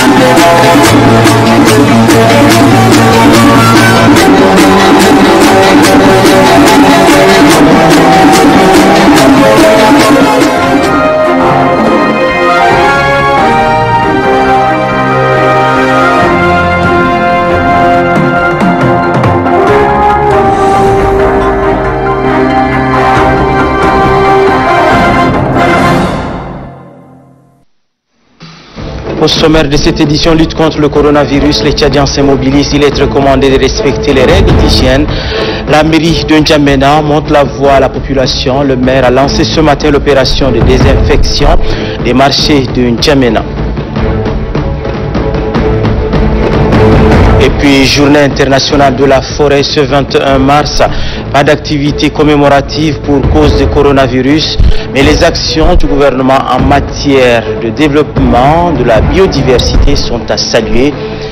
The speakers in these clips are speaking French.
Au sommaire de cette édition lutte contre le coronavirus, les Tchadiens se mobilisent. Il est recommandé de respecter les règles d'hygiène. La mairie de N'Djamena montre la voie à la population. Le maire a lancé ce matin l'opération de désinfection des marchés de N'Djamena. Et puis, journée internationale de la forêt ce 21 mars. Pas d'activité commémorative pour cause du coronavirus, mais les actions du gouvernement en matière de développement de la biodiversité sont à saluer.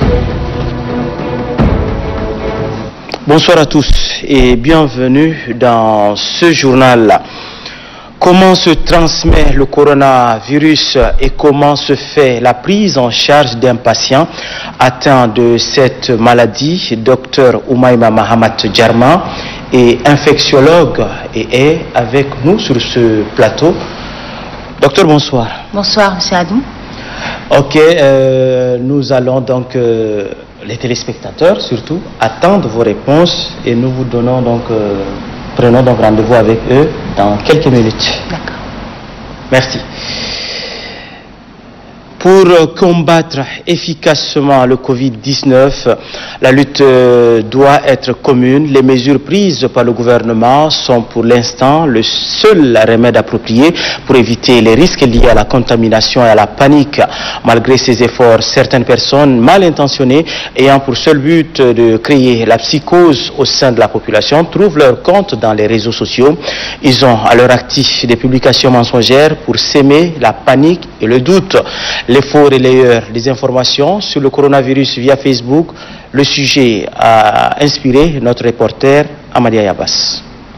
Bonsoir à tous et bienvenue dans ce journal. Comment se transmet le coronavirus et comment se fait la prise en charge d'un patient atteint de cette maladie? Docteur Oumaïma Mahamat Djarma est infectiologue et est avec nous sur ce plateau. Docteur, bonsoir. Bonsoir, M. Adou. Ok, nous allons donc, les téléspectateurs surtout, attendre vos réponses et nous vous donnons donc... prenons donc rendez-vous avec eux dans quelques minutes. D'accord. Merci. Pour combattre efficacement le Covid-19, la lutte doit être commune. Les mesures prises par le gouvernement sont pour l'instant le seul remède approprié pour éviter les risques liés à la contamination et à la panique. Malgré ces efforts, certaines personnes mal intentionnées ayant pour seul but de créer la psychose au sein de la population trouvent leur compte dans les réseaux sociaux. Ils ont à leur actif des publications mensongères pour s'aimer la panique et le doute. Les faux relayeurs des informations sur le coronavirus via Facebook, le sujet a inspiré notre reporter Amadia Yabas.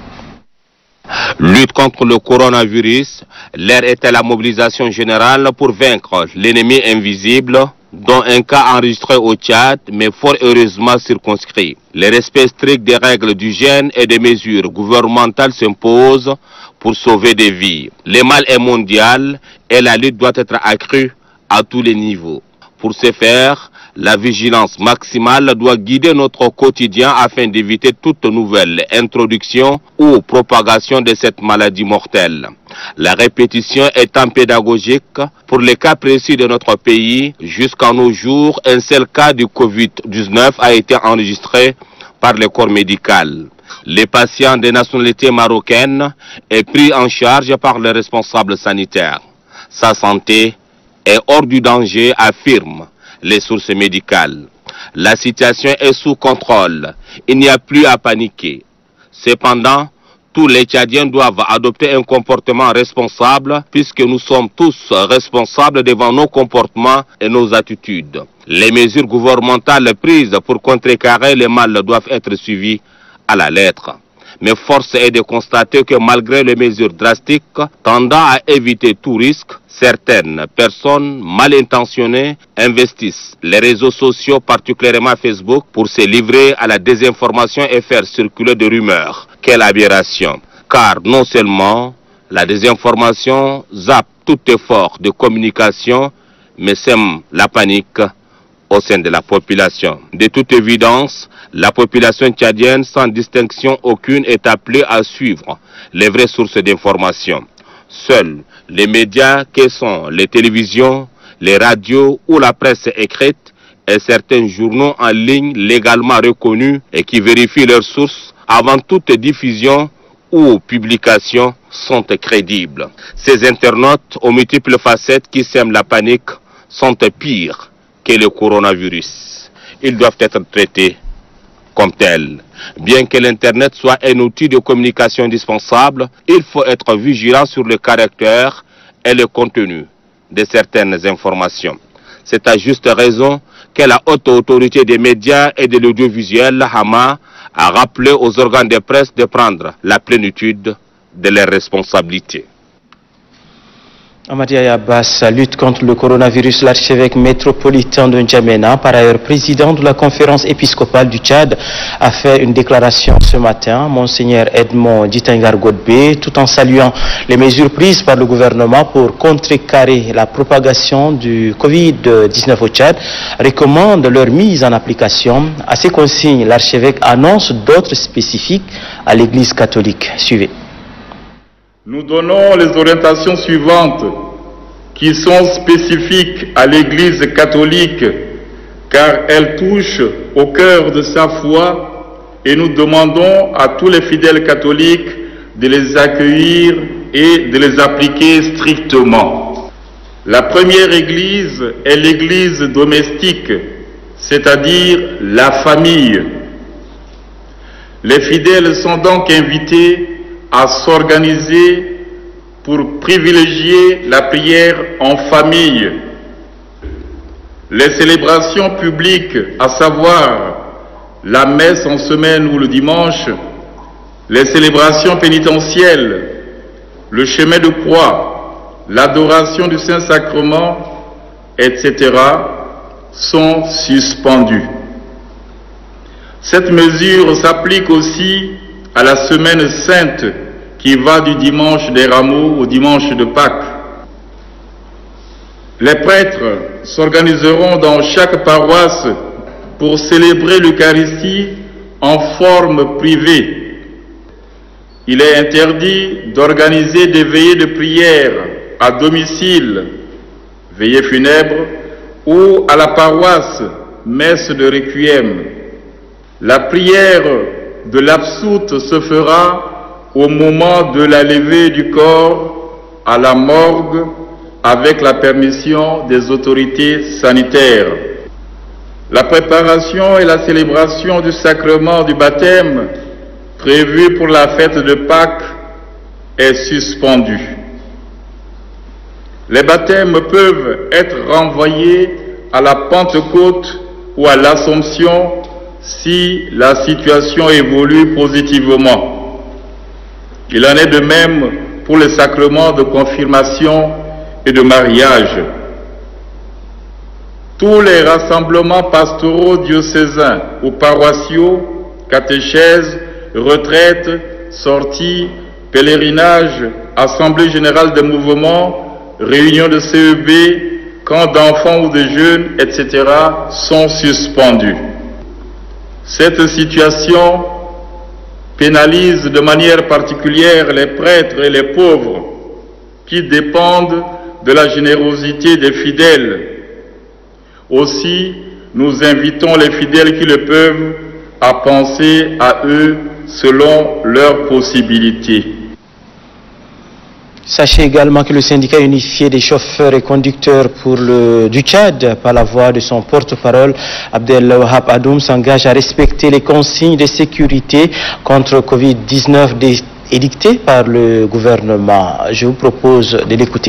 Lutte contre le coronavirus, l'heure est à la mobilisation générale pour vaincre l'ennemi invisible, dont un cas enregistré au Tchad, mais fort heureusement circonscrit. Le respect strict des règles d'hygiène et des mesures gouvernementales s'impose pour sauver des vies. Le mal est mondial et la lutte doit être accrue à tous les niveaux. Pour ce faire, la vigilance maximale doit guider notre quotidien afin d'éviter toute nouvelle introduction ou propagation de cette maladie mortelle. La répétition étant pédagogique, pour les cas précis de notre pays, jusqu'à nos jours, un seul cas du Covid-19 a été enregistré par le corps médical. Les patients de nationalité marocaine est pris en charge par le responsable sanitaire. Sa santé est hors du danger, affirment les sources médicales. La situation est sous contrôle. Il n'y a plus à paniquer. Cependant, tous les Tchadiens doivent adopter un comportement responsable puisque nous sommes tous responsables devant nos comportements et nos attitudes. Les mesures gouvernementales prises pour contrecarrer le mal doivent être suivies à la lettre. Mais force est de constater que malgré les mesures drastiques tendant à éviter tout risque, certaines personnes mal intentionnées investissent les réseaux sociaux, particulièrement Facebook, pour se livrer à la désinformation et faire circuler des rumeurs. Quelle aberration! Car non seulement la désinformation zappe tout effort de communication, mais sème la panique au sein de la population. De toute évidence, la population tchadienne, sans distinction aucune, est appelée à suivre les vraies sources d'information. Seuls les médias que sont les télévisions, les radios ou la presse écrite et certains journaux en ligne légalement reconnus et qui vérifient leurs sources avant toute diffusion ou publication sont crédibles. Ces internautes aux multiples facettes qui sèment la panique sont pires que le coronavirus. Ils doivent être traités comme tels. Bien que l'Internet soit un outil de communication indispensable, il faut être vigilant sur le caractère et le contenu de certaines informations. C'est à juste raison que la haute autorité des médias et de l'audiovisuel, Hama, a rappelé aux organes de presse de prendre la plénitude de leurs responsabilités. Amadi Abbas lutte contre le coronavirus. L'archevêque métropolitain de N'Djamena, par ailleurs président de la conférence épiscopale du Tchad, a fait une déclaration ce matin. Monseigneur Edmond Djitangar Godbé, tout en saluant les mesures prises par le gouvernement pour contrecarrer la propagation du Covid-19 au Tchad, recommande leur mise en application. À ces consignes, l'archevêque annonce d'autres spécifiques à l'Église catholique. Suivez. Nous donnons les orientations suivantes qui sont spécifiques à l'Église catholique car elles touchent au cœur de sa foi et nous demandons à tous les fidèles catholiques de les accueillir et de les appliquer strictement. La première Église est l'Église domestique, c'est-à-dire la famille. Les fidèles sont donc invités à s'organiser pour privilégier la prière en famille. Les célébrations publiques, à savoir la messe en semaine ou le dimanche, les célébrations pénitentielles, le chemin de croix, l'adoration du Saint-Sacrement, etc., sont suspendues. Cette mesure s'applique aussi à la semaine sainte qui va du dimanche des Rameaux au dimanche de Pâques. Les prêtres s'organiseront dans chaque paroisse pour célébrer l'Eucharistie en forme privée. Il est interdit d'organiser des veillées de prière à domicile, veillées funèbres, ou à la paroisse, messe de requiem. La prière de l'absoute se fera au moment de la levée du corps à la morgue avec la permission des autorités sanitaires. La préparation et la célébration du sacrement du baptême prévu pour la fête de Pâques est suspendue. Les baptêmes peuvent être renvoyés à la Pentecôte ou à l'Assomption si la situation évolue positivement. Il en est de même pour les sacrements de confirmation et de mariage. Tous les rassemblements pastoraux diocésains ou paroissiaux, catéchèses, retraites, sorties, pèlerinages, assemblées générales des mouvements, réunions de CEB, camps d'enfants ou de jeunes, etc. sont suspendus. Cette situation pénalise de manière particulière les prêtres et les pauvres qui dépendent de la générosité des fidèles. Aussi, nous invitons les fidèles qui le peuvent à penser à eux selon leurs possibilités. Sachez également que le syndicat unifié des chauffeurs et conducteurs du Tchad, par la voix de son porte-parole, Abdel Wahab Adoum, s'engage à respecter les consignes de sécurité contre Covid-19 édictées par le gouvernement. Je vous propose de l'écouter.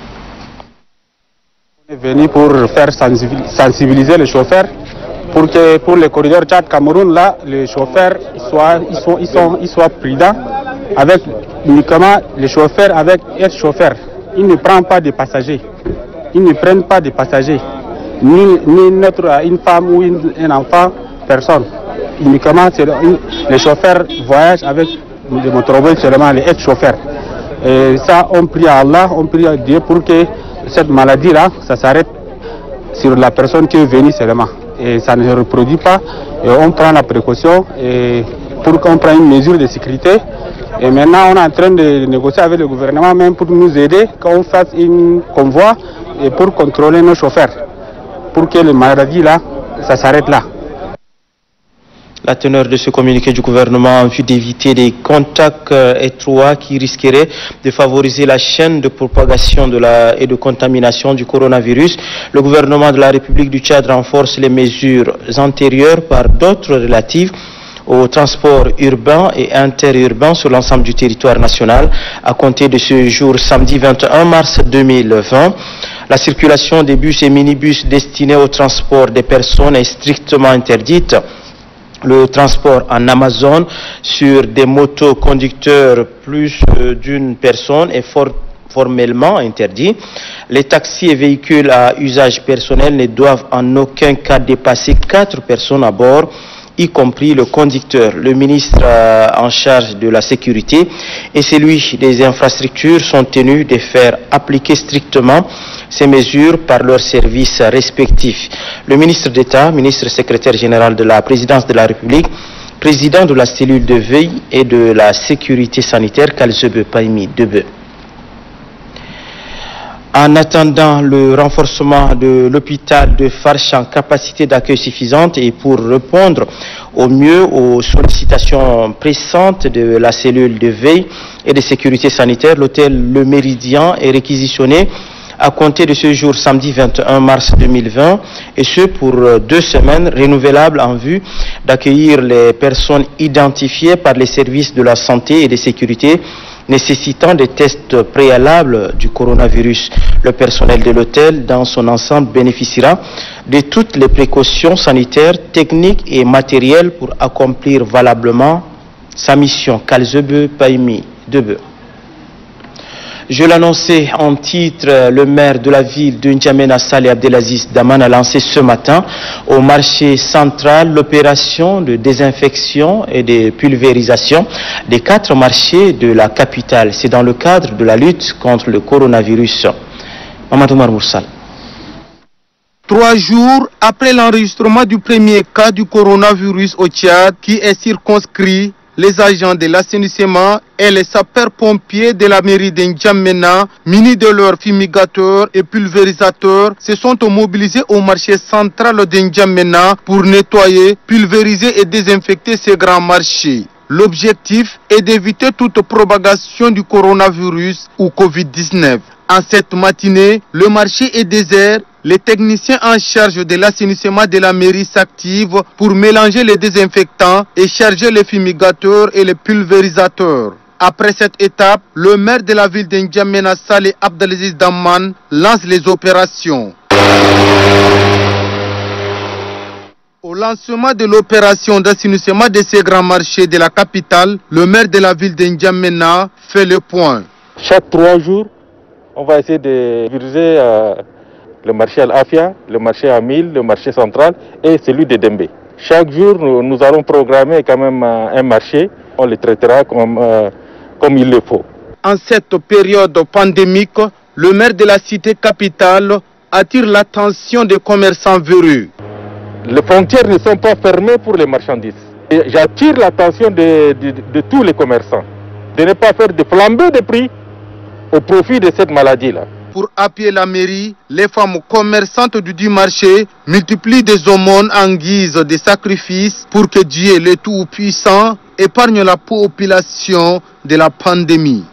On est venu pour faire sensibiliser les chauffeurs pour que pour les corridors Tchad-Cameroun, là, les chauffeurs ils soient prudents avec uniquement les chauffeurs avec être chauffeur. Ils ne prennent pas de passagers. Ils ne prennent pas de passagers. Ni une femme ou un enfant, personne. Uniquement les chauffeurs voyagent avec des motorbikes seulement, les être chauffeurs. Et ça, on prie à Allah, on prie à Dieu pour que cette maladie-là, ça s'arrête sur la personne qui est venue seulement. Et ça ne se reproduit pas. Et on prend la précaution et pour qu'on prenne une mesure de sécurité. Et maintenant, on est en train de négocier avec le gouvernement même pour nous aider quand on fasse une convoi et pour contrôler nos chauffeurs. Pour que la maladie là, ça s'arrête là. La teneur de ce communiqué du gouvernement en vue d'éviter des contacts étroits qui risqueraient de favoriser la chaîne de propagation et de contamination du coronavirus. Le gouvernement de la République du Tchad renforce les mesures antérieures par d'autres relatives au transport urbain et interurbain sur l'ensemble du territoire national à compter de ce jour samedi 21 mars 2020. La circulation des bus et minibus destinés au transport des personnes est strictement interdite. Le transport en Amazon sur des motos conducteurs plus d'une personne est formellement interdits. Les taxis et véhicules à usage personnel ne doivent en aucun cas dépasser 4 personnes à bord, y compris le conducteur. Le ministre en charge de la sécurité et celui des infrastructures sont tenus de faire appliquer strictement ces mesures par leurs services respectifs. Le ministre d'État, ministre secrétaire général de la présidence de la République, président de la cellule de veille et de la sécurité sanitaire, Kalzebe Paimi Debe. En attendant le renforcement de l'hôpital de Farch en capacité d'accueil suffisante et pour répondre au mieux aux sollicitations pressantes de la cellule de veille et de sécurité sanitaire, l'hôtel Le Méridien est réquisitionné à compter de ce jour samedi 21 mars 2020 et ce pour 2 semaines renouvelables en vue d'accueillir les personnes identifiées par les services de la santé et de sécurité nécessitant des tests préalables du coronavirus. Le personnel de l'hôtel dans son ensemble bénéficiera de toutes les précautions sanitaires, techniques et matérielles pour accomplir valablement sa mission. Kalzebe Paimi Debe. Je l'annonçais en titre, le maire de la ville de N'Djamena Saleh Abdelaziz Daman a lancé ce matin au marché central l'opération de désinfection et de pulvérisation des 4 marchés de la capitale. C'est dans le cadre de la lutte contre le coronavirus. Mamadou Marmoursal. 3 jours après l'enregistrement du premier cas du coronavirus au Tchad qui est circonscrit, les agents de l'assainissement et les sapeurs-pompiers de la mairie de N'Djamena, munis de leurs fumigateurs et pulvérisateurs, se sont mobilisés au marché central de N'Djamena pour nettoyer, pulvériser et désinfecter ces grands marchés. L'objectif est d'éviter toute propagation du coronavirus ou Covid-19. En cette matinée, le marché est désert. Les techniciens en charge de l'assainissement de la mairie s'activent pour mélanger les désinfectants et charger les fumigateurs et les pulvérisateurs. Après cette étape, le maire de la ville de N'Djamena Saleh Abdelaziz Daman lance les opérations. Au lancement de l'opération d'assainissement de ces grands marchés de la capitale, le maire de la ville de N'Djamena fait le point. Chaque 3 jours, on va essayer de viser le marché Al-Afia, le marché Amil, le marché central et celui de Dembé. Chaque jour, nous allons programmer quand même un marché. On le traitera comme il le faut. En cette période pandémique, le maire de la cité capitale attire l'attention des commerçants véreux. Les frontières ne sont pas fermées pour les marchandises. J'attire l'attention de tous les commerçants de ne pas faire de flambée de prix au profit de cette maladie-là. Pour appuyer la mairie, les femmes commerçantes du marché multiplient des aumônes en guise de sacrifices pour que Dieu, le Tout-Puissant, épargne la population de la pandémie.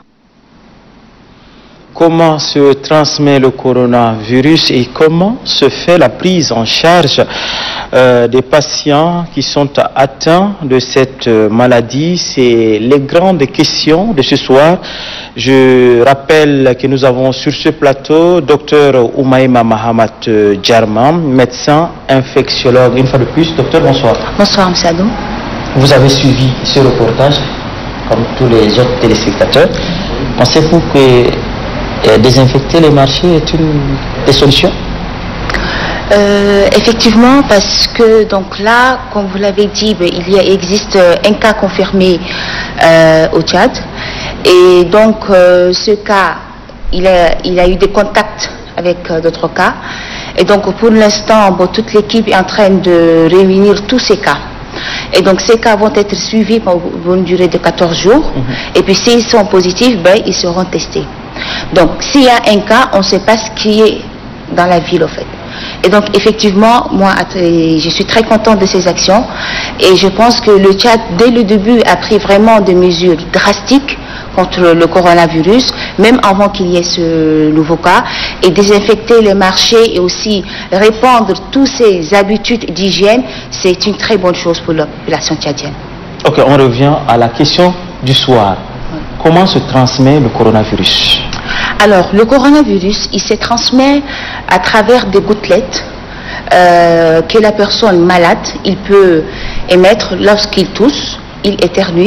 Comment se transmet le coronavirus et comment se fait la prise en charge des patients qui sont atteints de cette maladie? C'est les grandes questions de ce soir. Je rappelle que nous avons sur ce plateau Dr Oumaïma Mahamat Djarman, médecin infectiologue. Une fois de plus, docteur, bonsoir. Bonsoir, M. Adou. Vous avez suivi ce reportage, comme tous les autres téléspectateurs. Pensez-vous que désinfecter les marchés est une des solutions? Effectivement, parce que donc là, comme vous l'avez dit, il existe un cas confirmé au Tchad. Et donc ce cas, il a eu des contacts avec d'autres cas. Et donc pour l'instant, toute l'équipe est en train de réunir tous ces cas. Et donc ces cas vont être suivis pour une durée de 14 jours. Et puis s'ils sont positifs, ils seront testés. Donc s'il y a un cas, on ne sait pas ce qui est dans la ville au fait. Et donc effectivement, moi je suis très contente de ces actions et je pense que le Tchad dès le début a pris vraiment des mesures drastiques contre le coronavirus, même avant qu'il y ait ce nouveau cas, et désinfecter les marchés et aussi répandre toutes ces habitudes d'hygiène, c'est une très bonne chose pour la population tchadienne. Ok, on revient à la question du soir. Comment se transmet le coronavirus? Alors, le coronavirus, il se transmet à travers des gouttelettes que la personne malade, il peut émettre lorsqu'il tousse, il éternue,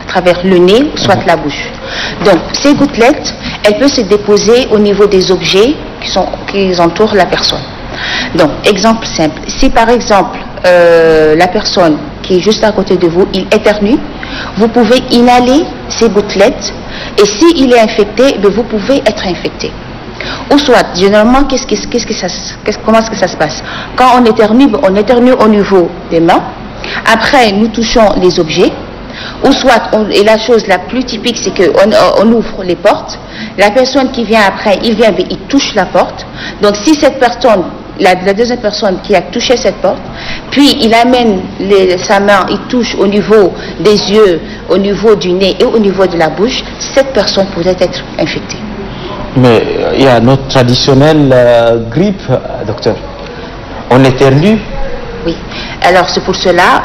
travers le nez, soit la bouche. Donc, ces gouttelettes, elles peuvent se déposer au niveau des objets qui entourent la personne. Donc, exemple simple. Si par exemple, la personne qui est juste à côté de vous, il éternue, vous pouvez inhaler ces gouttelettes et s'il est infecté, vous pouvez être infecté. Ou soit, généralement, comment est-ce que ça se passe? Quand on éternue au niveau des mains. Après, nous touchons les objets. Ou soit, et la chose la plus typique, c'est qu'on ouvre les portes. La personne qui vient après, il touche la porte. Donc, si cette personne, la deuxième personne qui a touché cette porte, puis il amène sa main, il touche au niveau des yeux, au niveau du nez et au niveau de la bouche, cette personne pourrait être infectée. Mais il y a notre traditionnelle grippe, docteur. On éternue. Oui. Alors c'est pour cela,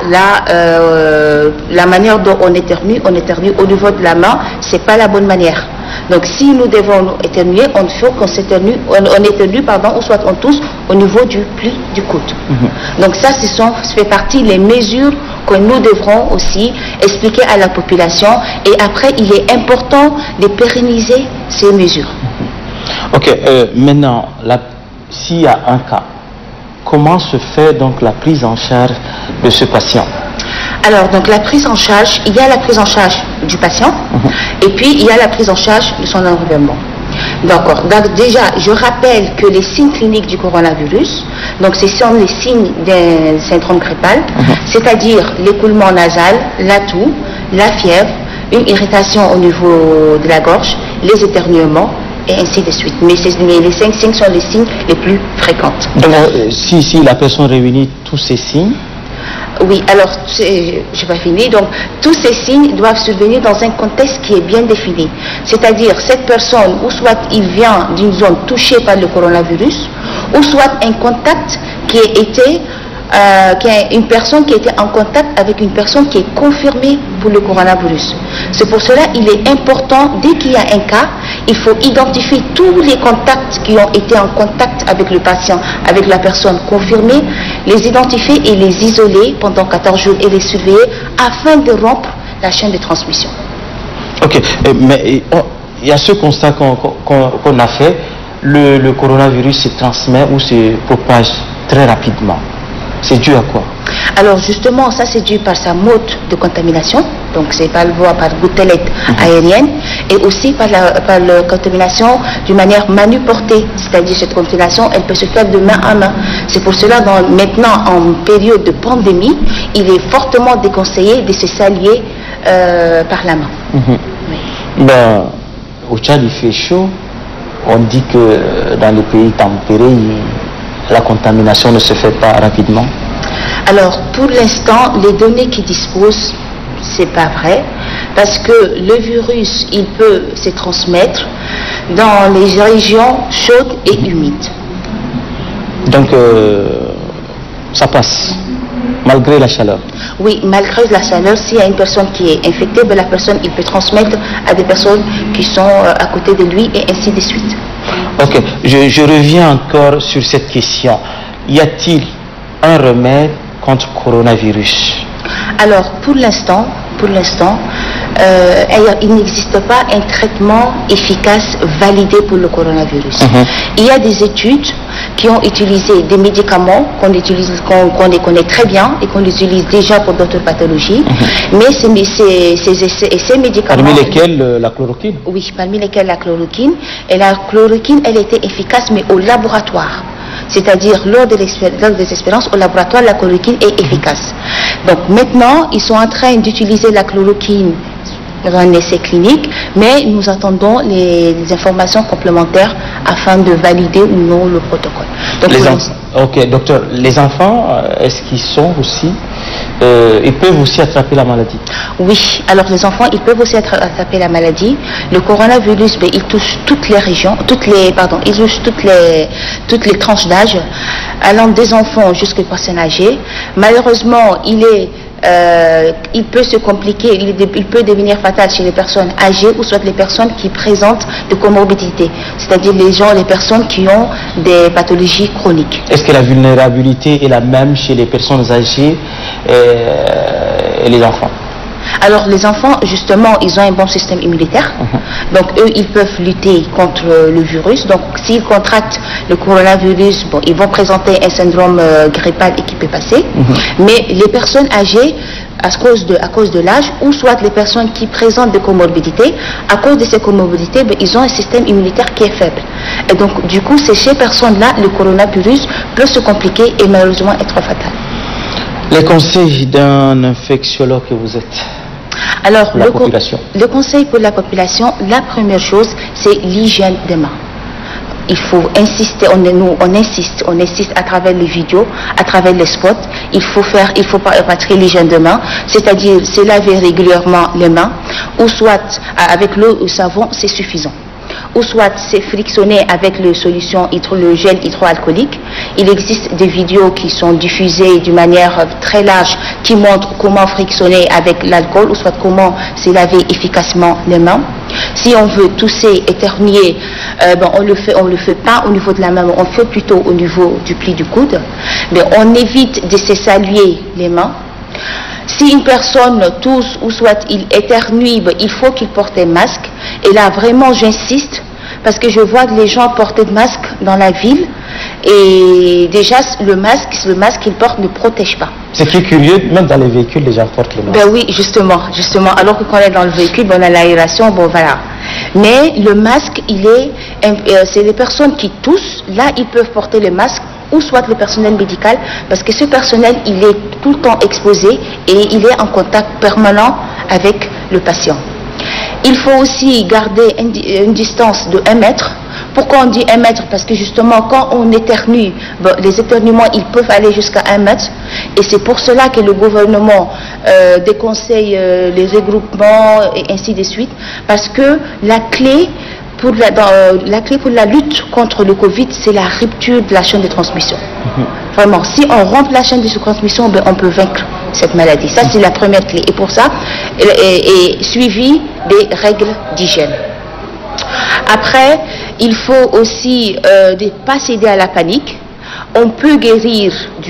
la manière dont on éternue au niveau de la main, c'est pas la bonne manière. Donc si nous devons éternuer, on faut qu'on s'éternue, on éternue, ou soit on tousse au niveau du pli du coude. Donc ça, ça fait partie des mesures que nous devrons aussi expliquer à la population. Et après, il est important de pérenniser ces mesures. Ok, maintenant, s'il y a un cas, comment se fait donc la prise en charge de ce patient? Alors, donc la prise en charge, il y a la prise en charge du patient et puis il y a la prise en charge de son environnement. D'accord. Donc déjà, je rappelle que les signes cliniques du coronavirus, donc ce sont les signes d'un syndrome grippal, c'est-à-dire l'écoulement nasal, la toux, la fièvre, une irritation au niveau de la gorge, les éternuements, et ainsi de suite. Mais les 5 signes sont les signes les plus fréquents. Donc, si la personne réunit tous ces signes? Oui, alors, je vais finir. Donc, tous ces signes doivent survenir dans un contexte qui est bien défini. C'est-à-dire, cette personne, ou soit il vient d'une zone touchée par le coronavirus, ou soit un contact qui a été une personne qui était en contact avec une personne qui est confirmée pour le coronavirus. C'est pour cela qu'il est important, dès qu'il y a un cas, il faut identifier tous les contacts qui ont été en contact avec le patient, avec la personne confirmée, les identifier et les isoler pendant 14 jours et les surveiller afin de rompre la chaîne de transmission. Ok, mais il y a ce constat qu'on a fait, le coronavirus se transmet ou se propage très rapidement. C'est dû à quoi? Alors justement, ça c'est dû par sa mode de contamination, donc c'est par gouttelette aérienne, et aussi par la contamination d'une manière manuportée, c'est-à-dire cette contamination, elle peut se faire de main à main. C'est pour cela, maintenant en période de pandémie, il est fortement déconseillé de se saluer par la main. Oui. Au Tchad, il fait chaud. On dit que dans les pays tempérés, la contamination ne se fait pas rapidement. Alors, pour l'instant, les données qui disposent, c'est pas vrai, parce que le virus, il peut se transmettre dans les régions chaudes et humides. Donc, ça passe, malgré la chaleur? Oui, malgré la chaleur, s'il y a une personne qui est infectée, la personne, il peut transmettre à des personnes qui sont à côté de lui et ainsi de suite. Ok, je reviens encore sur cette question. Y a-t-il un remède contre le coronavirus? Alors, pour l'instant, il n'existe pas un traitement efficace validé pour le coronavirus. Il y a des études qui ont utilisé des médicaments qu'on les connaît très bien et qu'on utilise déjà pour d'autres pathologies. Mais ces médicaments... Parmi lesquels la chloroquine? Oui, parmi lesquels la chloroquine. Et la chloroquine, elle était efficace, mais au laboratoire. C'est-à-dire, lors des expériences au laboratoire, la chloroquine est efficace. Donc maintenant, ils sont en train d'utiliser la chloroquine dans un essai clinique, mais nous attendons les informations complémentaires afin de valider ou non le protocole. Donc, ok, docteur, les enfants, est-ce qu'ils sont aussi, ils peuvent aussi attraper la maladie? Oui, alors les enfants, ils peuvent aussi attraper la maladie. Le coronavirus, il touche toutes les régions, il touche toutes les tranches d'âge, allant des enfants jusqu'aux personnes âgées. Malheureusement, il peut se compliquer, il peut devenir fatal chez les personnes âgées ou soit les personnes qui présentent des comorbidités, c'est-à-dire les personnes qui ont des pathologies chroniques. Est-ce que la vulnérabilité est la même chez les personnes âgées et les enfants? Alors les enfants, justement, ils ont un bon système immunitaire. Donc eux, ils peuvent lutter contre le virus. Donc s'ils contractent le coronavirus, bon, ils vont présenter un syndrome grippal et qui peut passer. Mais les personnes âgées, à cause de l'âge, ou soit les personnes qui présentent des comorbidités, à cause de ces comorbidités, ben, ils ont un système immunitaire qui est faible. Et donc du coup, c'est ces personnes-là, le coronavirus peut se compliquer et malheureusement être fatal. Les conseils d'un infectiologue que vous êtes? Alors, le conseil pour la population, la première chose, c'est l'hygiène des mains. Il faut insister, on insiste à travers les vidéos, à travers les spots. Il faut pratiquer l'hygiène des mains, c'est-à-dire se laver régulièrement les mains, ou soit avec l'eau ou savon, c'est suffisant. Ou soit c'est frictionner avec le gel hydroalcoolique. Il existe des vidéos qui sont diffusées d'une manière très large qui montrent comment frictionner avec l'alcool ou soit comment se laver efficacement les mains. Si on veut tousser, éternuer, on le fait pas au niveau de la main, on le fait plutôt au niveau du pli du coude. Mais on évite de se saluer les mains. Si une personne tousse ou soit il éternue, il faut qu'il porte un masque. Et là, vraiment, j'insiste, parce que je vois que les gens portent des masques dans la ville. Et déjà, le masque qu'ils portent ne protège pas. C'est qui est curieux, même dans les véhicules, les gens portent les masques. Ben oui, justement. Alors que quand on est dans le véhicule, on a l'aération, bon voilà. Mais le masque, c'est les personnes qui toussent, là, ils peuvent porter le masque, ou soit le personnel médical, parce que ce personnel, il est tout le temps exposé et il est en contact permanent avec le patient. Il faut aussi garder une distance de 1 mètre. Pourquoi on dit 1 mètre? Parce que justement, quand on éternue, les éternuements, ils peuvent aller jusqu'à 1 mètre. Et c'est pour cela que le gouvernement déconseille les regroupements et ainsi de suite. Parce que la clé pour la lutte contre le Covid, c'est la rupture de la chaîne de transmission. Vraiment, si on rompt la chaîne de transmission, on peut vaincre cette maladie. Ça, c'est la première clé. Et pour ça, est suivi des règles d'hygiène. Après, il faut aussi ne pas céder à la panique. On guérit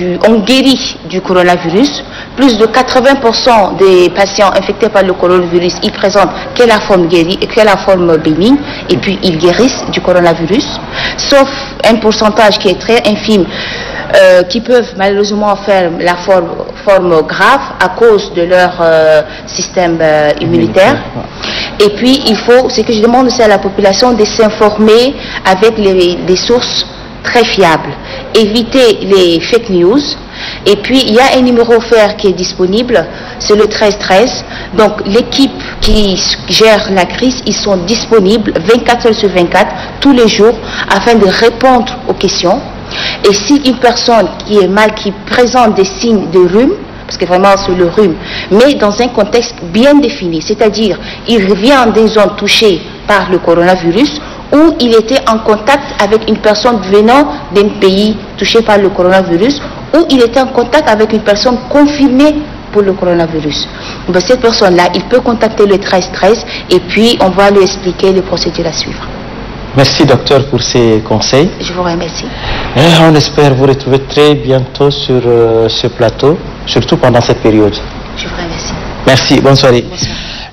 du coronavirus. Plus de 80% des patients infectés par le coronavirus, ils présentent que la forme bénigne, et puis ils guérissent du coronavirus. Sauf un pourcentage qui est très infime, qui peuvent malheureusement faire la forme grave à cause de leur système immunitaire. Et puis, ce que je demande aussi à la population, de s'informer avec des sources très fiables. Éviter les fake news. Et puis, il y a un numéro vert qui est disponible, c'est le 1313. Donc, l'équipe qui gère la crise, ils sont disponibles 24 heures sur 24, tous les jours, afin de répondre aux questions. Et si une personne qui présente des signes de rhume, parce que vraiment c'est le rhume, mais dans un contexte bien défini, c'est-à-dire il vient d'une zone touchée par le coronavirus, ou il était en contact avec une personne venant d'un pays touché par le coronavirus, ou il était en contact avec une personne confirmée pour le coronavirus. Donc, cette personne-là, il peut contacter le 1313 et puis on va lui expliquer les procédures à suivre. Merci docteur pour ces conseils. Je vous remercie. On espère vous retrouver très bientôt sur ce plateau, surtout pendant cette période. Je vous remercie. Merci, bonne soirée. Bonsoir.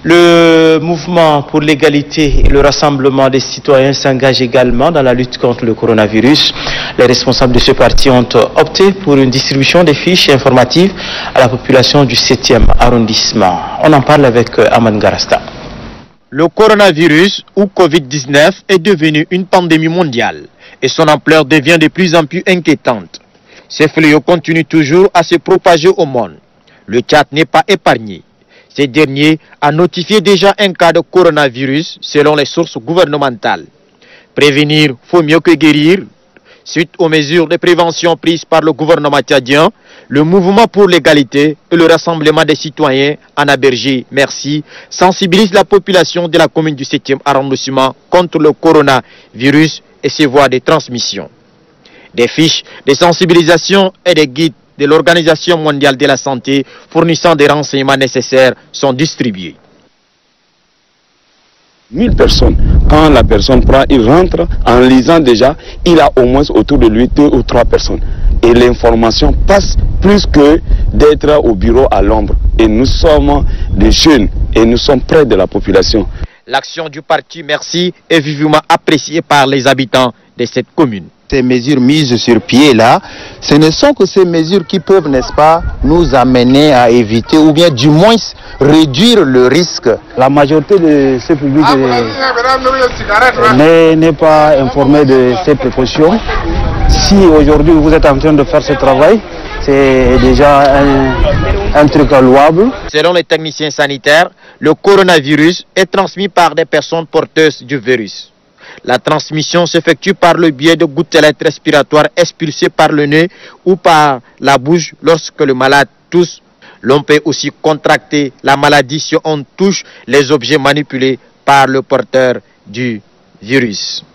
Le mouvement pour l'égalité et le rassemblement des citoyens s'engage également dans la lutte contre le coronavirus. Les responsables de ce parti ont opté pour une distribution des fiches informatives à la population du 7e arrondissement. On en parle avec Aman Garasta. Le coronavirus ou Covid-19 est devenu une pandémie mondiale et son ampleur devient de plus en plus inquiétante. Ces fléaux continuent toujours à se propager au monde. Le Tchad n'est pas épargné. Ces derniers a notifié déjà un cas de coronavirus selon les sources gouvernementales. Prévenir faut mieux que guérir. Suite aux mesures de prévention prises par le gouvernement tchadien, le mouvement pour l'égalité et le rassemblement des citoyens en Abergé, merci, sensibilise la population de la commune du 7e arrondissement contre le coronavirus et ses voies de transmission. Des fiches de sensibilisation et des guides de l'Organisation mondiale de la santé fournissant des renseignements nécessaires sont distribués. 1000 personnes. Quand la personne prend, il rentre, en lisant déjà, il a au moins autour de lui 2 ou 3 personnes. Et l'information passe plus que d'être au bureau à l'ombre. Et et nous sommes des jeunes et nous sommes près de la population. L'action du parti Merci est vivement appréciée par les habitants de cette commune. Ces mesures mises sur pied là, ce ne sont que ces mesures qui peuvent, n'est-ce pas, nous amener à éviter ou bien du moins réduire le risque. La majorité de ce public n'est pas informé de ces précautions. Si aujourd'hui vous êtes en train de faire ce travail, c'est déjà un truc louable. Selon les techniciens sanitaires, le coronavirus est transmis par des personnes porteuses du virus. La transmission s'effectue par le biais de gouttelettes respiratoires expulsées par le nez ou par la bouche lorsque le malade tousse. L'on peut aussi contracter la maladie si on touche les objets manipulés par le porteur du virus.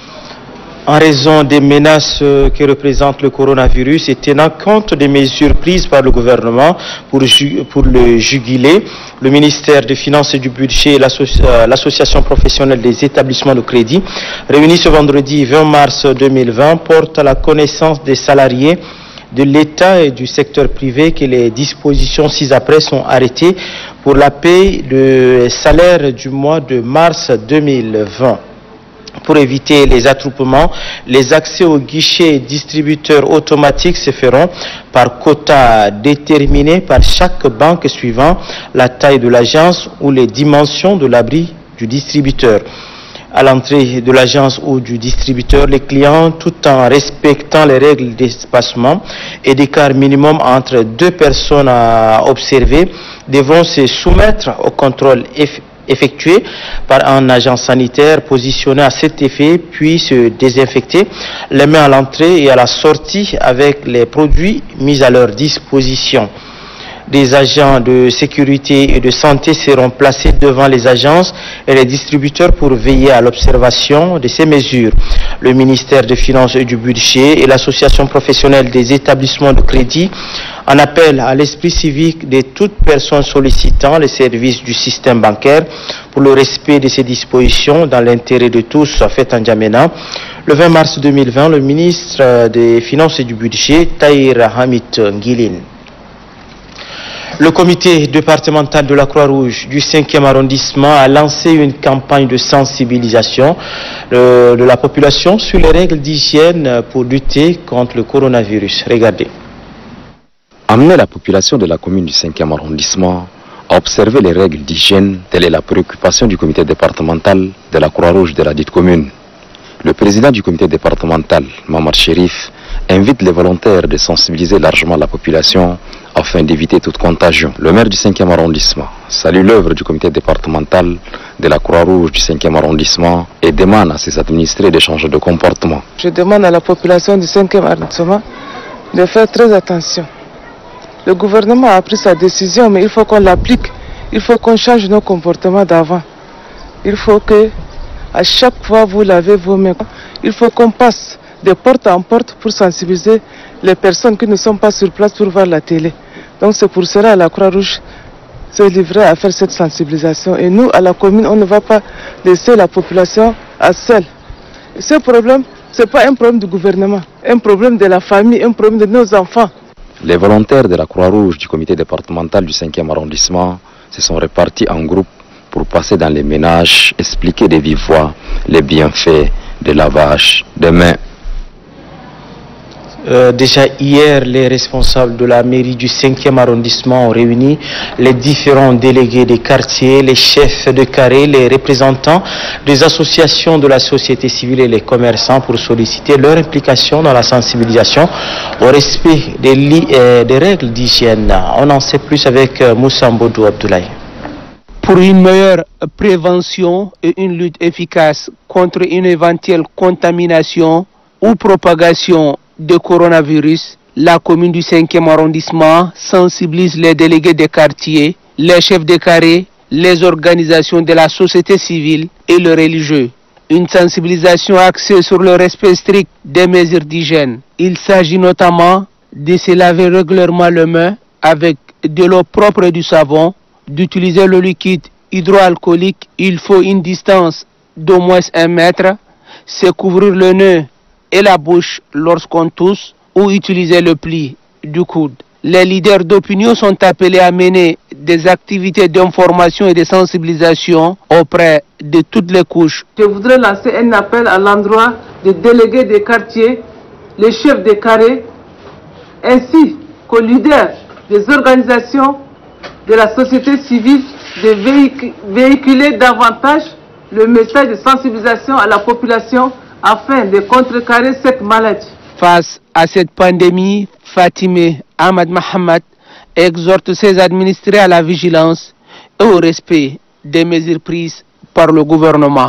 En raison des menaces que représente le coronavirus et tenant compte des mesures prises par le gouvernement pour le juguler, le ministère des Finances et du Budget et l'association professionnelle des établissements de crédit, réunis ce vendredi 20 mars 2020, portent à la connaissance des salariés de l'État et du secteur privé que les dispositions ci-après sont arrêtées pour la paie de salaire du mois de mars 2020. Pour éviter les attroupements, les accès aux guichets distributeurs automatiques se feront par quota déterminé par chaque banque suivant la taille de l'agence ou les dimensions de l'abri du distributeur. À l'entrée de l'agence ou du distributeur, les clients, tout en respectant les règles d'espacement et d'écart minimum entre deux personnes à observer, devront se soumettre au contrôle effectué par un agent sanitaire positionné à cet effet, puis se désinfecter les mains à l'entrée et à la sortie avec les produits mis à leur disposition. Des agents de sécurité et de santé seront placés devant les agences et les distributeurs pour veiller à l'observation de ces mesures. Le ministère des Finances et du Budget et l'association professionnelle des établissements de crédit en appellent à l'esprit civique de toute personne sollicitant les services du système bancaire pour le respect de ces dispositions dans l'intérêt de tous, fait en N'Djamena. Le 20 mars 2020, le ministre des Finances et du Budget, Tahir Hamid Ngilin. Le comité départemental de la Croix-Rouge du 5e arrondissement a lancé une campagne de sensibilisation de la population sur les règles d'hygiène pour lutter contre le coronavirus. Regardez. Amener la population de la commune du 5e arrondissement à observer les règles d'hygiène, telle est la préoccupation du comité départemental de la Croix-Rouge de la dite commune. Le président du comité départemental, Mamad Chérif, invite les volontaires de sensibiliser largement la population afin d'éviter toute contagion. Le maire du 5e arrondissement salue l'œuvre du comité départemental de la Croix-Rouge du 5e arrondissement et demande à ses administrés de changer de comportement. Je demande à la population du 5e arrondissement de faire très attention. Le gouvernement a pris sa décision, mais il faut qu'on l'applique. Il faut qu'on change nos comportements d'avant. Il faut que, à chaque fois vous lavez vos mains, il faut qu'on passe de porte en porte pour sensibiliser les personnes qui ne sont pas sur place pour voir la télé. Donc c'est pour cela que la Croix-Rouge s'est livrée à faire cette sensibilisation. Et nous, à la commune, on ne va pas laisser la population à seule. Et ce problème, ce n'est pas un problème du gouvernement, un problème de la famille, un problème de nos enfants. Les volontaires de la Croix-Rouge du comité départemental du 5e arrondissement se sont répartis en groupes pour passer dans les ménages, expliquer de vive voix les bienfaits des lavages de mains. Déjà hier, les responsables de la mairie du 5e arrondissement ont réuni les différents délégués des quartiers, les chefs de carré, les représentants des associations de la société civile et les commerçants pour solliciter leur implication dans la sensibilisation au respect des règles d'hygiène. On en sait plus avec Moussa Mbodou Abdoulaye. Pour une meilleure prévention et une lutte efficace contre une éventuelle contamination ou propagation de coronavirus, la commune du 5e arrondissement sensibilise les délégués des quartiers, les chefs de carré, les organisations de la société civile et les religieux. Une sensibilisation axée sur le respect strict des mesures d'hygiène. Il s'agit notamment de se laver régulièrement les mains avec de l'eau propre et du savon, d'utiliser le liquide hydroalcoolique. Il faut une distance d'au moins 1 mètre, se couvrir le nez et la bouche lorsqu'on tousse ou utiliser le pli du coude. Les leaders d'opinion sont appelés à mener des activités d'information et de sensibilisation auprès de toutes les couches. Je voudrais lancer un appel à l'endroit des délégués des quartiers, les chefs des carrés, ainsi qu'aux leaders des organisations de la société civile de véhiculer davantage le message de sensibilisation à la population afin de contrecarrer cette maladie. Face à cette pandémie, Fatimé Ahmad Mohamed exhorte ses administrés à la vigilance et au respect des mesures prises par le gouvernement.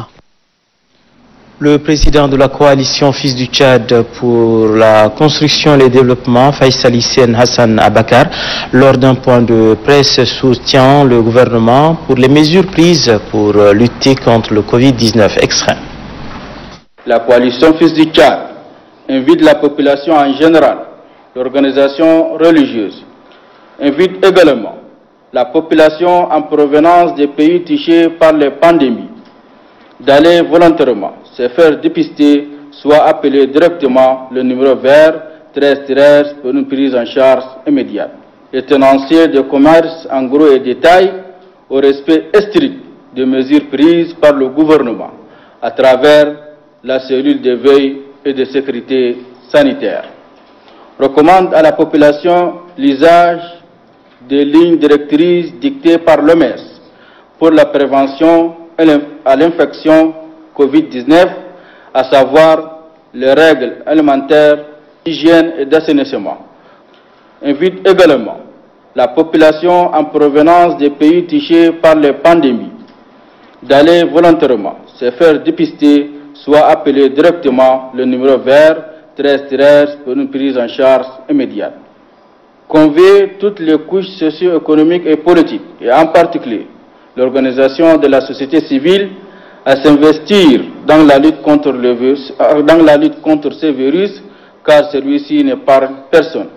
Le président de la coalition Fils du Tchad pour la construction et le développement, Faisal Hissène Hassan Abakar, lors d'un point de presse, soutient le gouvernement pour les mesures prises pour lutter contre le Covid-19 extrême. La coalition Fils du Tchad invite la population en général, l'organisation religieuse, invite également la population en provenance des pays touchés par les pandémies d'aller volontairement se faire dépister, soit appeler directement le numéro vert 1313 pour une prise en charge immédiate. Les tenanciers de commerce en gros et détail au respect strict des mesures prises par le gouvernement à travers la cellule de veille et de sécurité sanitaire. Recommande à la population l'usage des lignes directrices dictées par l'OMS pour la prévention à l'infection Covid-19, à savoir les règles alimentaires, d'hygiène et d'assainissement. Invite également la population en provenance des pays touchés par les pandémies d'aller volontairement se faire dépister, soit appeler directement le numéro vert 1313 pour une prise en charge immédiate. Convier toutes les couches socio-économiques et politiques, et en particulier l'organisation de la société civile, à s'investir dans la lutte contre ce virus, car celui-ci n'épargne personne.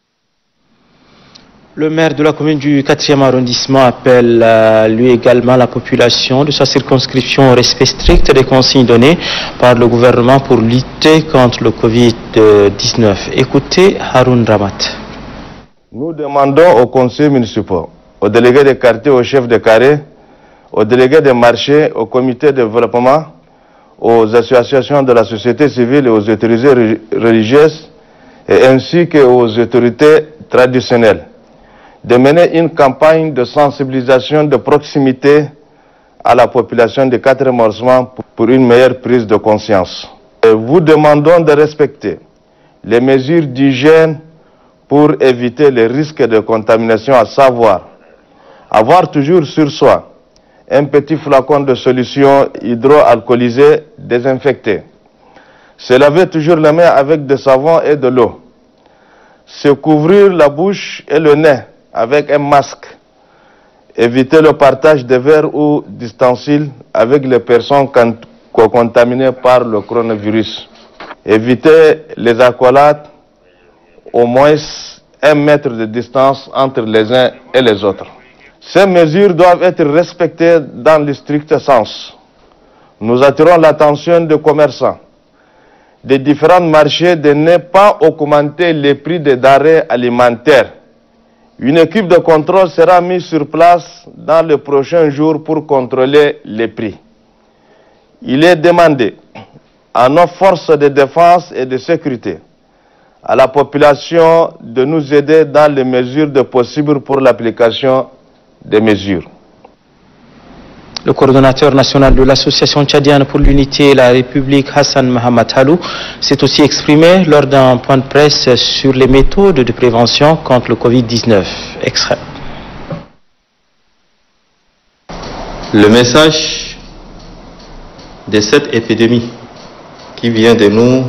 Le maire de la commune du 4e arrondissement appelle lui également la population de sa circonscription au respect strict des consignes données par le gouvernement pour lutter contre le Covid-19. Écoutez Haroun Ramat. Nous demandons aux conseillers municipaux, aux délégués des quartiers, aux chefs de carré, aux délégués des marchés, aux comités de développement, aux associations de la société civile et aux autorités religieuses, et ainsi qu'aux autorités traditionnelles, de mener une campagne de sensibilisation de proximité à la population des 4e arrondissement pour une meilleure prise de conscience. Et vous demandons de respecter les mesures d'hygiène pour éviter les risques de contamination, à savoir avoir toujours sur soi un petit flacon de solution hydroalcoolisée désinfectée. Se laver toujours les mains avec du savon et de l'eau. Se couvrir la bouche et le nez avec un masque. Éviter le partage de verres ou d'ustensiles avec les personnes contaminées par le coronavirus. Éviter les accolades, au moins 1 mètre de distance entre les uns et les autres. Ces mesures doivent être respectées dans le strict sens. Nous attirons l'attention des commerçants des différents marchés de ne pas augmenter les prix des denrées alimentaires. Une équipe de contrôle sera mise sur place dans les prochains jours pour contrôler les prix. Il est demandé à nos forces de défense et de sécurité, à la population de nous aider dans les mesures de possible pour l'application des mesures. Le coordonnateur national de l'association tchadienne pour l'unité et la République, Hassan Mohamed Halou, s'est aussi exprimé lors d'un point de presse sur les méthodes de prévention contre le Covid-19 extrême. Le message de cette épidémie qui vient de nous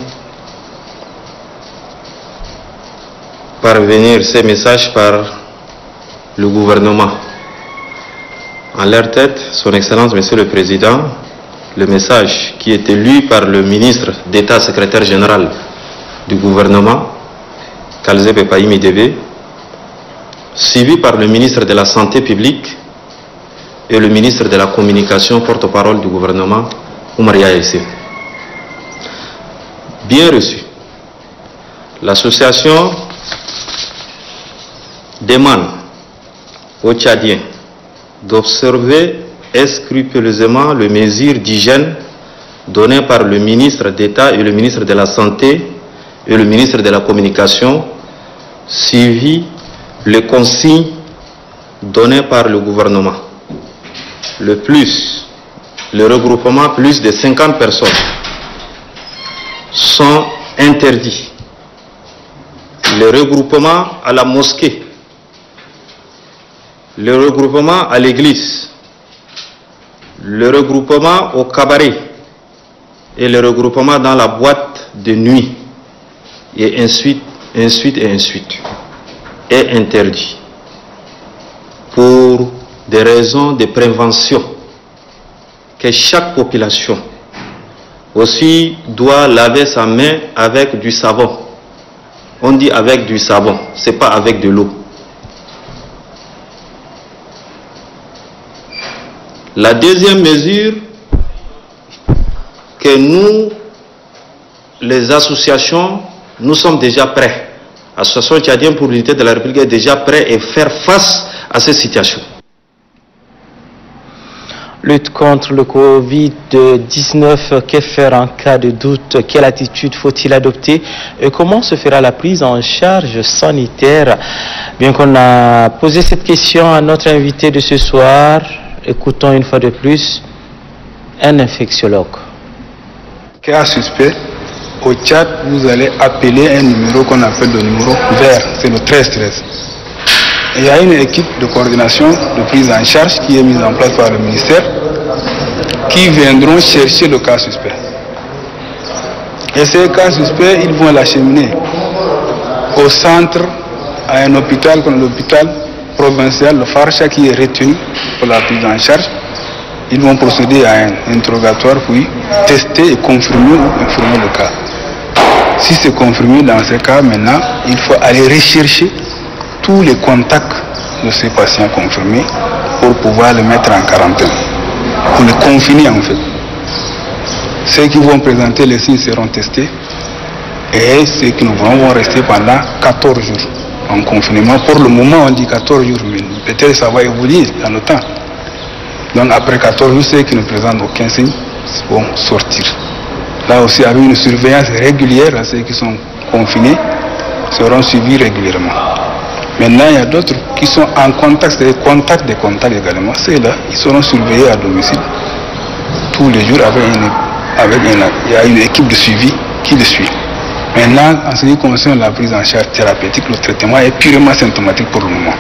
parvenir, ces messages par le gouvernement. En leur tête, son Excellence, Monsieur le Président, le message qui était lu par le ministre d'État, secrétaire général du gouvernement, Kalzé Bepaïmi Débé, suivi par le ministre de la Santé publique et le ministre de la Communication, porte-parole du gouvernement, Oumar Yaessé. Bien reçu. L'association demande aux Tchadiens d'observer scrupuleusement les mesures d'hygiène données par le ministre d'État et le ministre de la Santé et le ministre de la Communication, suivi les consignes données par le gouvernement. Le regroupement plus de 50 personnes sont interdits. Le regroupement à la mosquée, le regroupement à l'église, le regroupement au cabaret et le regroupement dans la boîte de nuit et ainsi est interdit pour des raisons de prévention que chaque population aussi doit laver sa main avec du savon. On dit avec du savon, c'est pas avec de l'eau. La deuxième mesure, que nous, les associations, nous sommes déjà prêts. L'association tchadienne pour l'unité de la République est déjà prête à faire face à cette situation. Lutte contre le Covid-19, que faire en cas de doute? Quelle attitude faut-il adopter? Et comment se fera la prise en charge sanitaire? Bien qu'on a posé cette question à notre invité de ce soir, écoutons une fois de plus un infectiologue. Cas suspect, au Tchad, vous allez appeler un numéro qu'on appelle le numéro vert, c'est le 1313. Il y a une équipe de coordination de prise en charge qui est mise en place par le ministère qui viendront chercher le cas suspect. Et ces cas suspects, ils vont l'acheminer au centre, à un hôpital comme l'hôpital provincial, le Farcha, qui est retenu pour la prise en charge. Ils vont procéder à un interrogatoire puis tester et confirmer ou informer le cas. Si c'est confirmé dans ce cas, maintenant, il faut aller rechercher tous les contacts de ces patients confirmés pour pouvoir les mettre en quarantaine, pour les confiner en fait. Ceux qui vont présenter les signes seront testés et ceux qui nous vont rester pendant 14 jours en confinement. Pour le moment, on dit 14 jours, mais peut-être ça va évoluer dans le temps. Donc après 14 jours, ceux qui ne présentent aucun signe vont sortir. Là aussi, avec une surveillance régulière, ceux qui sont confinés seront suivis régulièrement. Maintenant, il y a d'autres qui sont en contact, c'est des contacts également. Ceux-là, ils seront surveillés à domicile tous les jours il y a une équipe de suivi qui les suit. Maintenant, en ce qui concerne la prise en charge thérapeutique, le traitement est purement symptomatique pour le moment.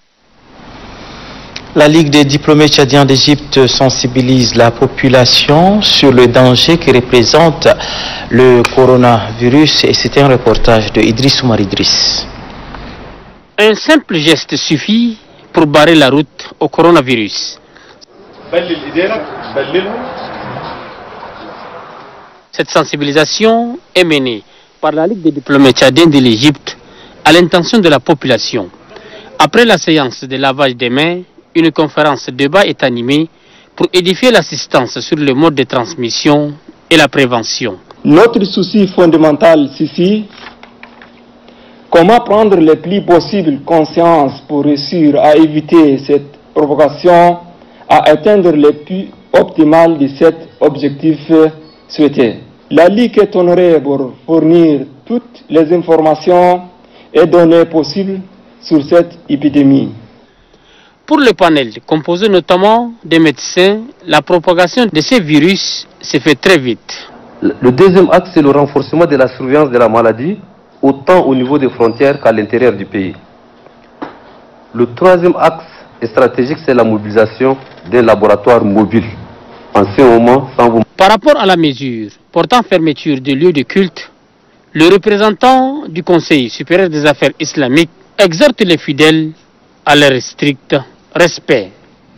La Ligue des diplômés tchadiens d'Égypte sensibilise la population sur le danger que représente le coronavirus et c'était un reportage de Idriss Oumar Idriss. Un simple geste suffit pour barrer la route au coronavirus. Cette sensibilisation est menée par la Ligue des diplômés tchadiens de l'Égypte à l'intention de la population. Après la séance de lavage des mains, une conférence débat est animée pour édifier l'assistance sur le mode de transmission et la prévention. Notre souci fondamental ici, comment prendre le plus possible conscience pour réussir à éviter cette propagation, à atteindre le plus optimal de cet objectif souhaité. La Ligue est honorée pour fournir toutes les informations et données possibles sur cette épidémie. Pour le panel, composé notamment des médecins, la propagation de ces virus se fait très vite. Le deuxième axe, c'est le renforcement de la surveillance de la maladie, autant au niveau des frontières qu'à l'intérieur du pays. Le troisième axe stratégique, c'est la mobilisation d'un laboratoire mobile. En ce moment, Par rapport à la mesure portant fermeture des lieux de culte, le représentant du Conseil supérieur des affaires islamiques exhorte les fidèles à leur strict respect.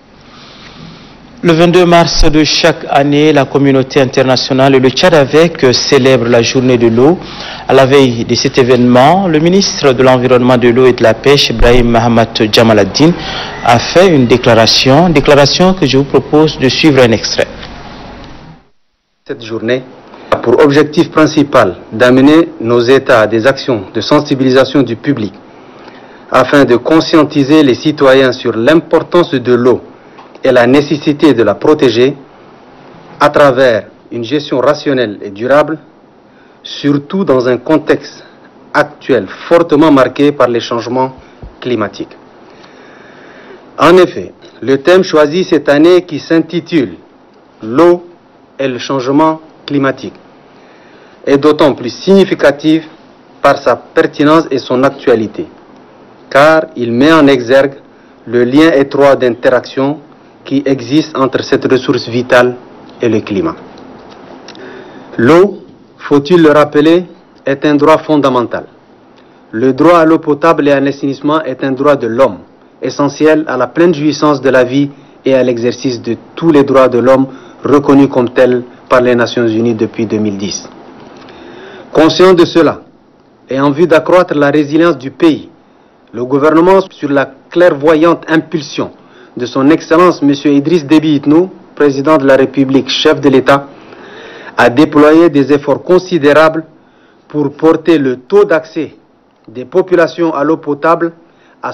Le 22 mars de chaque année, la communauté internationale et le Tchad avec célèbre la journée de l'eau. À la veille de cet événement, le ministre de l'Environnement, de l'eau et de la Pêche, Ibrahim Mahamat Djamaladdin, a fait une déclaration que je vous propose de suivre un extrait. Cette journée a pour objectif principal d'amener nos États à des actions de sensibilisation du public afin de conscientiser les citoyens sur l'importance de l'eau et la nécessité de la protéger à travers une gestion rationnelle et durable, surtout dans un contexte actuel fortement marqué par les changements climatiques. En effet, le thème choisi cette année qui s'intitule « L'eau et le changement climatique » est d'autant plus significatif par sa pertinence et son actualité, car il met en exergue le lien étroit d'interaction qui existe entre cette ressource vitale et le climat. L'eau, faut-il le rappeler, est un droit fondamental. Le droit à l'eau potable et à l'assainissement est un droit de l'homme, essentiel à la pleine jouissance de la vie et à l'exercice de tous les droits de l'homme reconnus comme tels par les Nations Unies depuis 2010. Conscient de cela, et en vue d'accroître la résilience du pays, le gouvernement, sur la clairvoyante impulsion de son Excellence M. Idriss Déby Itno, président de la République, chef de l'État, a déployé des efforts considérables pour porter le taux d'accès des populations à l'eau potable à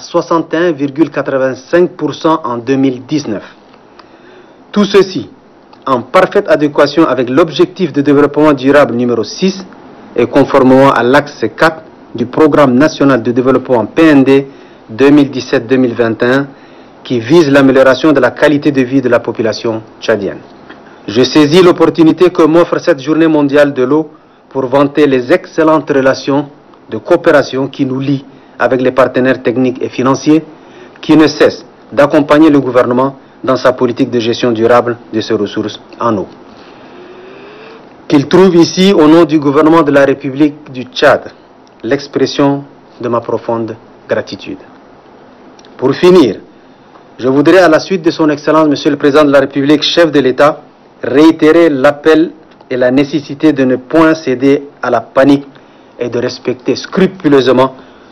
61,85% en 2019. Tout ceci en parfaite adéquation avec l'objectif de développement durable numéro 6 et conformément à l'axe 4 du Programme national de développement PND 2017-2021 qui vise l'amélioration de la qualité de vie de la population tchadienne. Je saisis l'opportunité que m'offre cette journée mondiale de l'eau pour vanter les excellentes relations de coopération qui nous lient avec les partenaires techniques et financiers qui ne cessent d'accompagner le gouvernement dans sa politique de gestion durable de ses ressources en eau. Qu'il trouve ici, au nom du gouvernement de la République du Tchad, l'expression de ma profonde gratitude. Pour finir, je voudrais, à la suite de son Excellence, Monsieur le Président de la République, chef de l'État, réitérer l'appel et la nécessité de ne point céder à la panique et de respecter scrupuleusement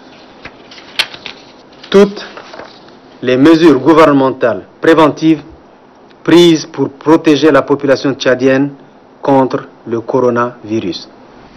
toutes les mesures gouvernementales préventives prises pour protéger la population tchadienne contre le coronavirus.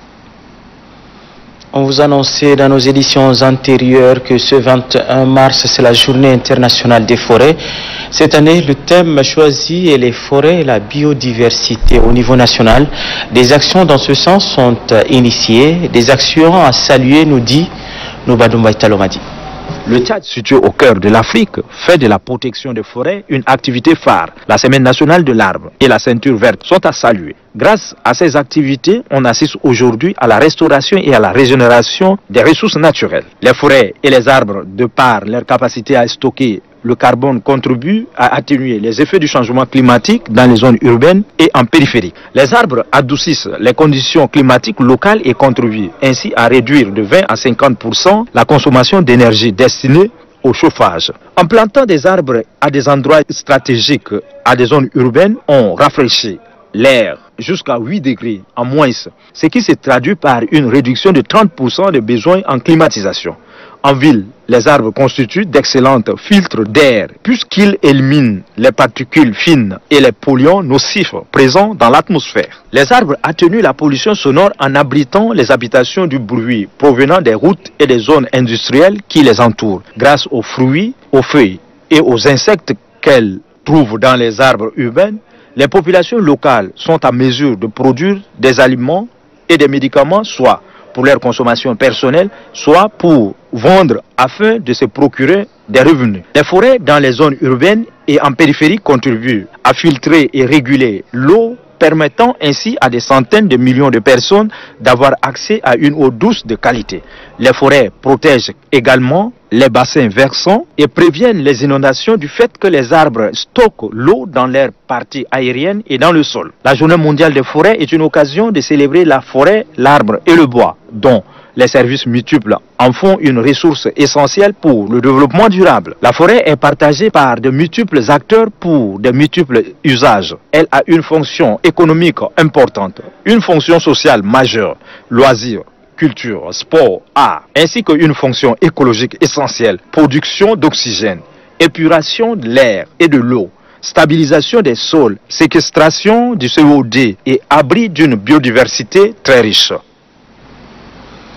On vous annonçait dans nos éditions antérieures que ce 21 mars, c'est la journée internationale des forêts. Cette année, le thème choisi est les forêts et la biodiversité au niveau national. Des actions dans ce sens sont initiées, des actions à saluer, nous dit Noubadoumba Italomadi. Le Tchad, situé au cœur de l'Afrique, fait de la protection des forêts une activité phare. La Semaine nationale de l'arbre et la ceinture verte sont à saluer. Grâce à ces activités, on assiste aujourd'hui à la restauration et à la régénération des ressources naturelles. Les forêts et les arbres, de par leur capacité à stocker le carbone, contribuent à atténuer les effets du changement climatique dans les zones urbaines et en périphérie. Les arbres adoucissent les conditions climatiques locales et contribuent ainsi à réduire de 20 à 50% la consommation d'énergie destinée au chauffage. En plantant des arbres à des endroits stratégiques, à des zones urbaines, on rafraîchit l'air jusqu'à 8 degrés en moins, ce qui se traduit par une réduction de 30% des besoins en climatisation. En ville, les arbres constituent d'excellents filtres d'air puisqu'ils éliminent les particules fines et les polluants nocifs présents dans l'atmosphère. Les arbres atténuent la pollution sonore en abritant les habitations du bruit provenant des routes et des zones industrielles qui les entourent. Grâce aux fruits, aux feuilles et aux insectes qu'elles trouvent dans les arbres urbains, les populations locales sont à mesure de produire des aliments et des médicaments, soit pour leur consommation personnelle, soit pour vendre afin de se procurer des revenus. Les forêts dans les zones urbaines et en périphérie contribuent à filtrer et réguler l'eau, permettant ainsi à des centaines de millions de personnes d'avoir accès à une eau douce de qualité. Les forêts protègent également les bassins versants et préviennent les inondations du fait que les arbres stockent l'eau dans leur partie aérienne et dans le sol. La Journée mondiale des forêts est une occasion de célébrer la forêt, l'arbre et le bois, dont les services multiples en font une ressource essentielle pour le développement durable. La forêt est partagée par de multiples acteurs pour de multiples usages. Elle a une fonction économique importante, une fonction sociale majeure, loisirs, culture, sport, art, ainsi qu'une fonction écologique essentielle, production d'oxygène, épuration de l'air et de l'eau, stabilisation des sols, séquestration du CO2 et abri d'une biodiversité très riche.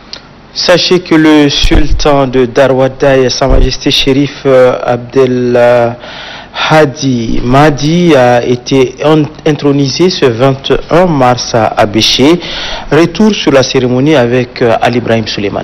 Sachez que le sultan de Darwaddaï, Sa Majesté Chérif Abdelhadi Mahdi, a été intronisé ce 21 mars à Béché. Retour sur la cérémonie avec Ali Ibrahim Suleiman.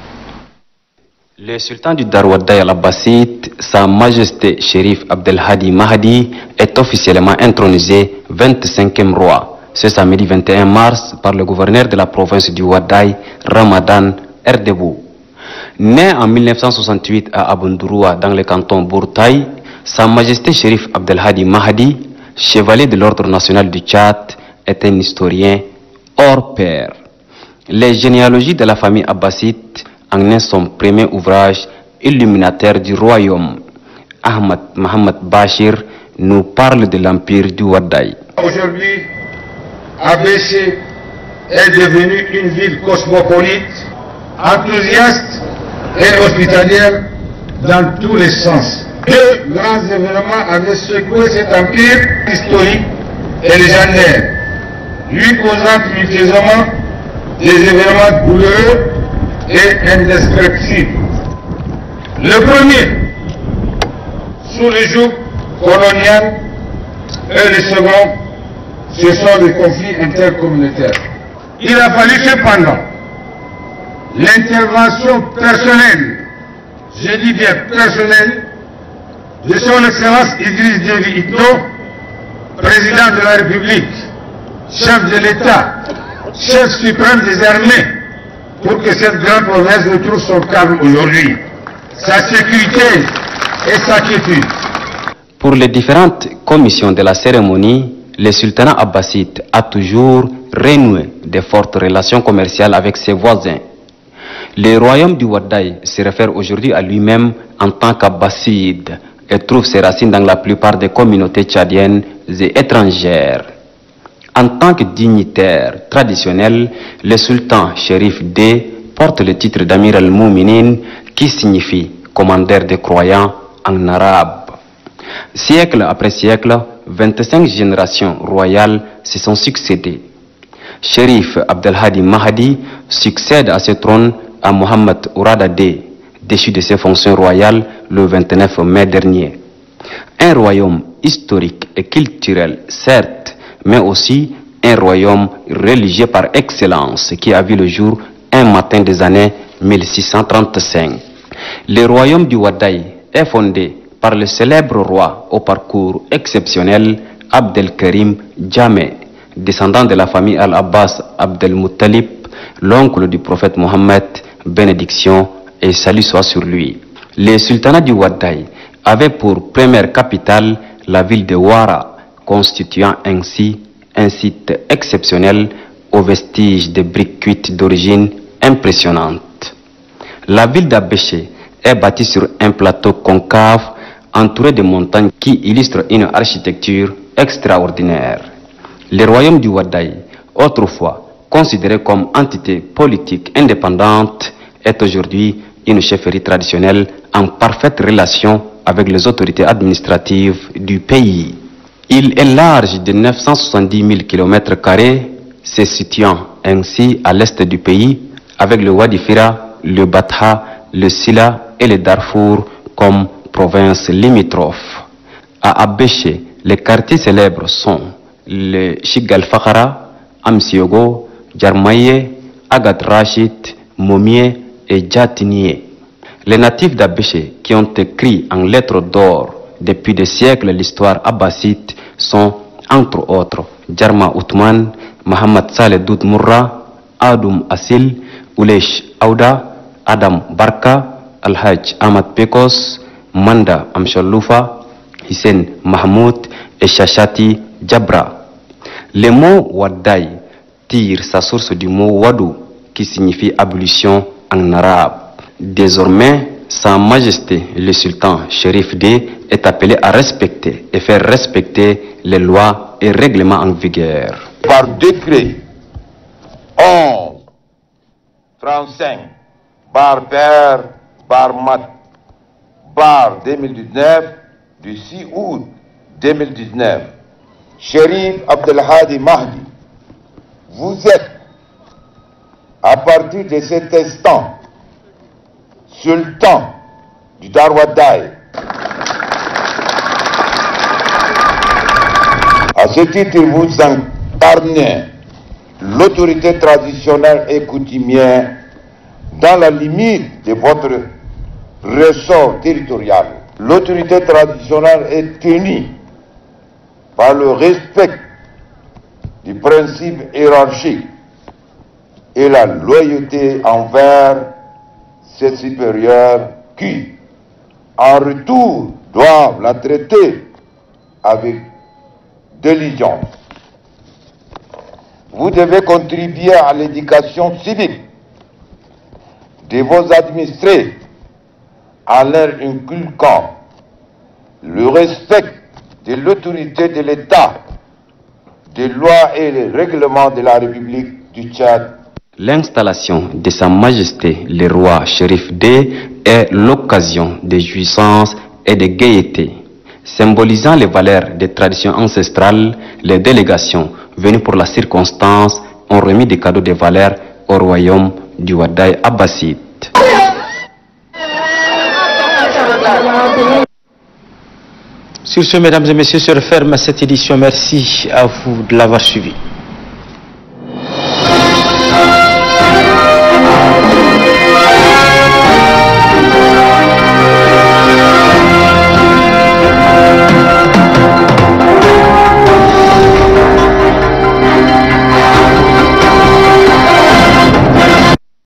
Le sultan du Darwaddaï al-Abbasid, Sa Majesté Chérif Abdelhadi Mahdi, est officiellement intronisé 25e roi ce samedi 21 mars par le gouverneur de la province du Waddaï, Ramadan Erdebou. Né en 1968 à Abundouroua dans le canton Bourtaï, Sa Majesté Chérif Abdelhadi Mahdi, chevalier de l'ordre national du Tchad, est un historien hors pair. Les généalogies de la famille abbasside en est son premier ouvrage illuminateur du royaume. Ahmad Mohamed Bachir nous parle de l'empire du Waddaï. Aujourd'hui, Abéché est devenue une ville cosmopolite, enthousiaste et hospitalière dans tous les sens. Deux grands événements avaient secoué cet empire historique et légendaire, lui causant mutuellement des événements douloureux et indescriptibles. Le premier, sous le joug colonial, et le second, ce sont les conflits intercommunautaires. Il a fallu cependant l'intervention personnelle, je dis bien personnelle, de son Excellence Idriss Déby Itno, président de la République, chef de l'État, chef suprême des armées, pour que cette grande province retrouve son calme aujourd'hui, sa sécurité et sa quiétude. Pour les différentes commissions de la cérémonie, le sultanat abbasside a toujours renoué de fortes relations commerciales avec ses voisins. Le royaume du Waddaï se réfère aujourd'hui à lui-même en tant qu'abbasside et trouve ses racines dans la plupart des communautés tchadiennes et étrangères. En tant que dignitaire traditionnel, le sultan Chérif D porte le titre d'Amir al-Mouminin qui signifie commandeur des croyants en arabe. Siècle après siècle, 25 générations royales se sont succédées. Chérif Abdelhadi Mahdi succède à ce trône à Mohamed Ourada D, déchu de ses fonctions royales le 29 mai dernier. Un royaume historique et culturel, certes, mais aussi un royaume religieux par excellence qui a vu le jour un matin des années 1635. Le royaume du Waddaï est fondé par le célèbre roi au parcours exceptionnel Abdelkarim Djamé, descendant de la famille Al-Abbas Abdelmuttalib, l'oncle du prophète Mohammed, bénédiction et salut soit sur lui. Le sultanat du Waddaï avait pour première capitale la ville de Ouara, constituant ainsi un site exceptionnel aux vestiges de briques cuites d'origine impressionnante. La ville d'Abéché est bâtie sur un plateau concave entouré de montagnes qui illustrent une architecture extraordinaire. Le royaume du Waddaï, autrefois considéré comme entité politique indépendante, est aujourd'hui une chefferie traditionnelle en parfaite relation avec les autorités administratives du pays. Il est large de 970 000 km², se situant ainsi à l'est du pays, avec le Wadi Fira, le Batha, le Sila et le Darfour comme provinces limitrophes. À Abéché, les quartiers célèbres sont le Chigal Fakhara, Amsiogo, Djarmaye, Agat Rachid, Momié et Djatinié. Les natifs d'Abéché qui ont écrit en lettres d'or depuis des siècles l'histoire abbasside sont entre autres Djarma Othman, Mohamed Saleh Doud Mourra, Adoum Assil, Oulesh Aouda, Adam Barka, Al-Hajj Ahmad Pekos, Manda Amshaloufa, Hissène Mahmoud et Chachati Djabra. Le mot Waddaï tire sa source du mot Wadou qui signifie abolition en arabe. Désormais, Sa Majesté le Sultan Chérif D est appelé à respecter et faire respecter les lois et règlements en vigueur. Par décret 11 35 bar père bar mat bar 2019 du 6 août 2019, Chérif Abdelhadi Mahdi, vous êtes À partir de cet instant, sultan du Darwadai, à ce titre, vous incarnez l'autorité traditionnelle et coutumière dans la limite de votre ressort territorial. L'autorité traditionnelle est tenue par le respect du principe hiérarchique et la loyauté envers ses supérieurs qui, en retour, doivent la traiter avec diligence. Vous devez contribuer à l'éducation civique de vos administrés en leur inculquant le respect de l'autorité de l'État, des lois et les règlements de la République du Tchad. L'installation de Sa Majesté le roi Chérif D est l'occasion de jouissance et de gaieté. Symbolisant les valeurs des traditions ancestrales, les délégations venues pour la circonstance ont remis des cadeaux de valeur au royaume du Wadaï abbasside. Sur ce, mesdames et messieurs, se referme cette édition. Merci à vous de l'avoir suivi.